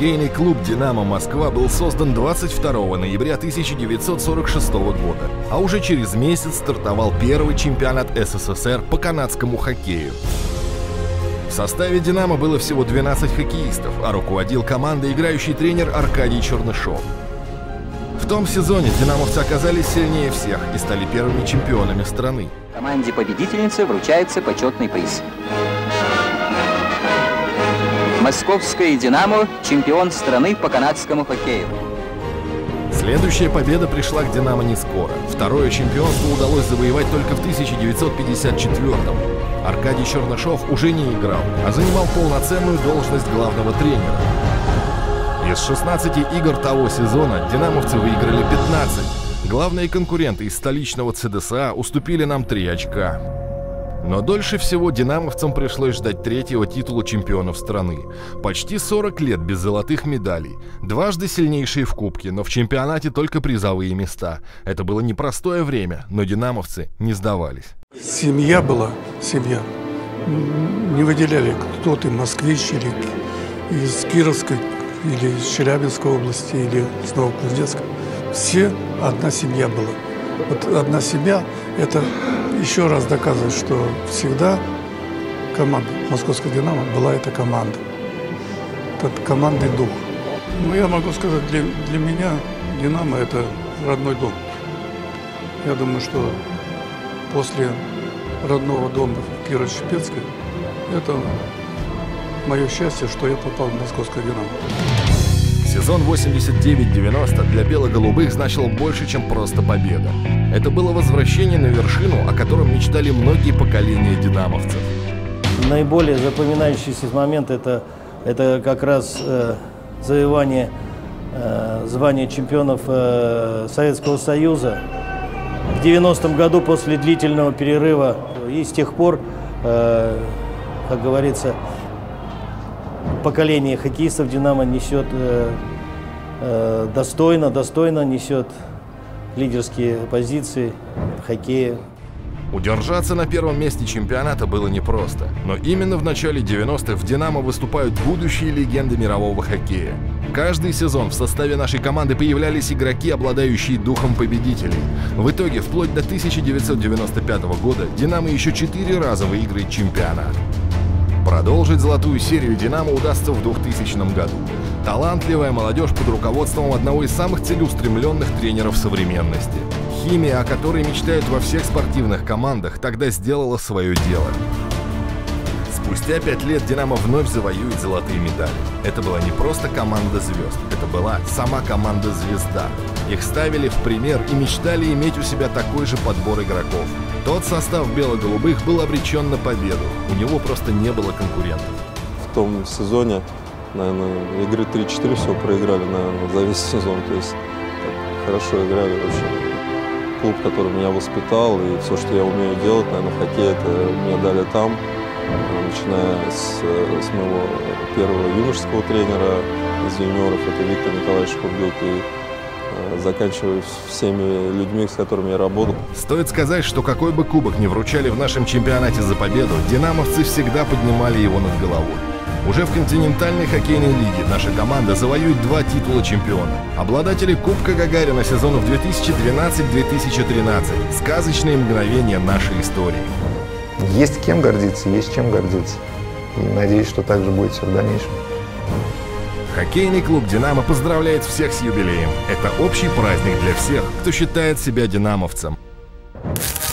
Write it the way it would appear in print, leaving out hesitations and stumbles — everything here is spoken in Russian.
Хоккейный клуб «Динамо Москва» был создан 22 ноября 1946 года, а уже через месяц стартовал первый чемпионат СССР по канадскому хоккею. В составе «Динамо» было всего 12 хоккеистов, а руководил командой играющий тренер Аркадий Чернышов. В том сезоне динамовцы оказались сильнее всех и стали первыми чемпионами страны. Команде-победительнице вручается почетный приз. Московская «Динамо» – чемпион страны по канадскому хоккею. Следующая победа пришла к «Динамо» не скоро. Второе чемпионство удалось завоевать только в 1954-м. Аркадий Чернышов уже не играл, а занимал полноценную должность главного тренера. Из 16 игр того сезона динамовцы выиграли 15. Главные конкуренты из столичного ЦДСА уступили нам 3 очка. Но дольше всего динамовцам пришлось ждать третьего титула чемпионов страны. Почти 40 лет без золотых медалей. Дважды сильнейшие в кубке, но в чемпионате только призовые места. Это было непростое время, но динамовцы не сдавались. Семья была, семья. Не выделяли, кто ты, москвич или из Кировской, или из Челябинской области, или из Новокузнецка. Все одна семья была. Вот одна семья – это еще раз доказывает, что всегда команда Московского «Динамо» была эта команда. Этот командный дух. Ну, я могу сказать, для меня «Динамо» – это родной дом. Я думаю, что после родного дома в Кирово-Чепецке это мое счастье, что я попал в Московское «Динамо». Сезон 89-90 для бело-голубых значил больше, чем просто победа. Это было возвращение на вершину, о котором мечтали многие поколения динамовцев. Наиболее запоминающийся момент – это как раз завоевание звания чемпионов Советского Союза в 90-м году после длительного перерыва. И с тех пор, как говорится, поколение хоккеистов «Динамо» несет достойно несет лидерские позиции в хоккее. Удержаться на первом месте чемпионата было непросто, но именно в начале 90-х в «Динамо» выступают будущие легенды мирового хоккея. Каждый сезон в составе нашей команды появлялись игроки, обладающие духом победителей. В итоге, вплоть до 1995 года «Динамо» еще 4 раза выиграет чемпионат. Продолжить золотую серию «Динамо» удастся в 2000 году. Талантливая молодежь под руководством одного из самых целеустремленных тренеров современности. Химия, о которой мечтают во всех спортивных командах, тогда сделала свое дело. Спустя 5 лет «Динамо» вновь завоюет золотые медали. Это была не просто команда звезд, это была сама команда «Звезда». Их ставили в пример и мечтали иметь у себя такой же подбор игроков. Тот состав бело-голубых был обречен на победу. У него просто не было конкурентов. В том сезоне, наверное, игры 3-4 всего проиграли, наверное, за весь сезон. То есть хорошо играли вообще. Клуб, который меня воспитал, и все, что я умею делать, наверное, в хоккее, это мне дали там. Начиная с моего первого юношеского тренера из юниоров, это Виктор Николаевич Курдюк, и заканчивая всеми людьми, с которыми я работал. Стоит сказать, что какой бы кубок ни вручали в нашем чемпионате за победу, динамовцы всегда поднимали его над головой. Уже в континентальной хоккейной лиге наша команда завоюет 2 титула чемпиона. Обладатели Кубка Гагарина сезонов 2012-2013. Сказочные мгновения нашей истории. Есть кем гордиться, есть чем гордиться. И надеюсь, что так же будет все в дальнейшем. Хоккейный клуб «Динамо» поздравляет всех с юбилеем. Это общий праздник для всех, кто считает себя динамовцем.